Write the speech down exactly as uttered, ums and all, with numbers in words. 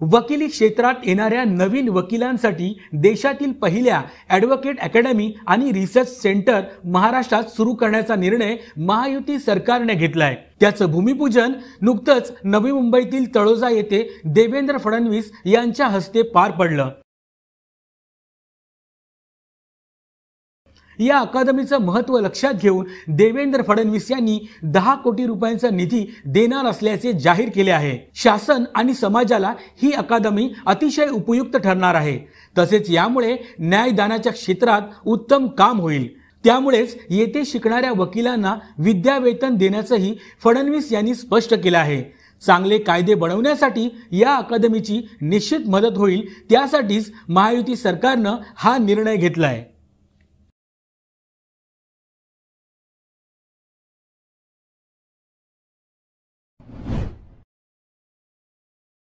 वकिली क्षेत्रात येणाऱ्या नवीन वकिलांसाठी देशातील पहिल्या ॲडव्होकेट अकॅडमी आणि रिसर्च सेंटर महाराष्ट्रात सुरू करण्याचा निर्णय महायुती सरकारने घेतला आहे। त्याचं भूमिपूजन नुकतंच नवी मुंबईतील तळोजा येथे देवेंद्र फडणवीस यांच्या हस्ते पार पडलं। या अकादमीचं महत्त्व लक्षात घेऊन देवेंद्र फडणवीस यांनी दहा कोटी रुपयांचा निधी देणार असल्याचे जाहीर केले आहे। शासन आणि समाजाला ही अकादमी अतिशय उपयुक्त ठरणार आहे। तसेच यामुळे न्यायदानाच्या क्षेत्रात उत्तम काम होईल। त्यामुळेच येथे शिकणाऱ्या वकिलांना विद्यावेतन देण्याचंही फडणवीस यांनी स्पष्ट केलं आहे। चांगले कायदे बनवण्यासाठी या अकादमीची निश्चित मदत होईल। त्यासाठीच महायुती सरकारनं हा निर्णय घेतलाय।